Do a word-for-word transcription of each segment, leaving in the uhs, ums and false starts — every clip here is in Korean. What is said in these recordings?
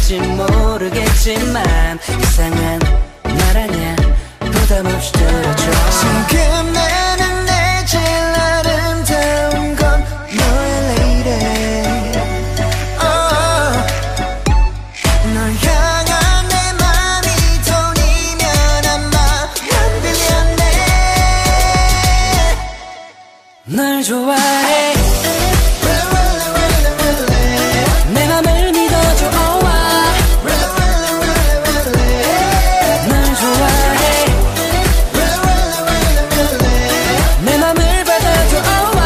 될지 모르겠지만 이상한 말 아냐 부담 없이 들어줘. 지금 나는 내 제일 아름다운 건 너의 lady. oh. 널 향한 내 맘이 돈이면 아마 안 빌렸네. 널 좋아해 내 맘을 믿어줘. oh, 널 좋아해 내 맘을 받아줘. oh,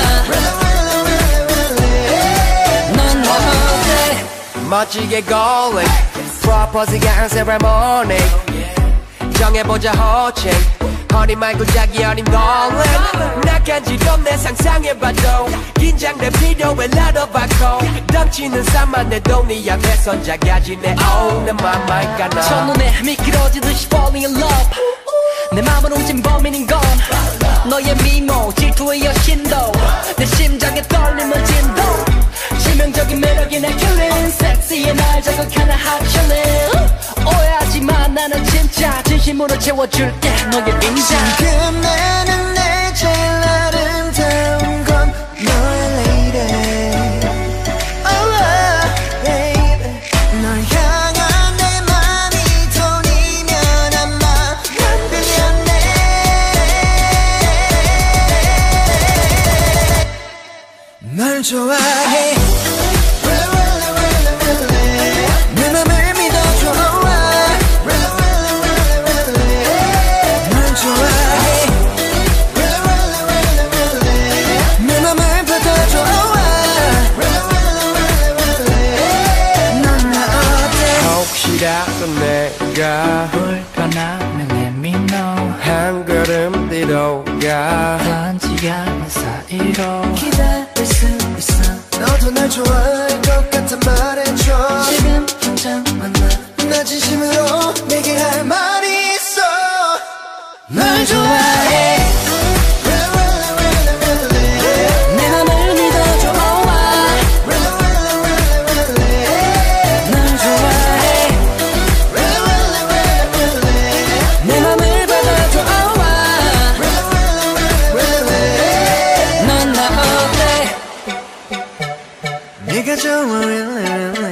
넌 나 어때. 멋지게 calling 프로포즈가 한 세레모니 정해보자 호칭 허니 말고 자기 어린 darling. 나간지럼 내 상상해봐도 긴장돼 필요해 나도 받고 덩치는 산만해도 네 앞에선 작아지네. oh, 내 맘 알까나. 첫눈에 미끄러지듯이 falling in love. 내 맘은 오진 범인인 건 너의 미모 질투의 여신도 내 심장에 떨림을 진동. 치명적인 매력이 날 killing 섹시해 날 자극하는 hot chillin'. 오해하지마 나는 진짜 진심으로 채워줄게 너의 인장. 지금 나는 내 제일 아름다운 건 너의 lady. oh, baby. 널 향한 내 맘이 돈이면 아마 안 빌렸네. 널 좋아해 내 맘을 믿어줘. 널 좋아해 내 맘을 받아줘. 넌 나 어때. 혹시라도 내가 불편하면 let me know. 한 걸음 뒤로 가 편지 않는 사이로 기다릴 수 있어. 너도 날 좋아할 것 같아 말해줘. 지금 당장 만나. 나 진심으로 내게 할 말이 있어. 널 좋아해 내 맘을 믿어줘. oh, 널 좋아해 내 맘을 받아줘. oh, 넌 나 어때. 네가 좋아 really, really.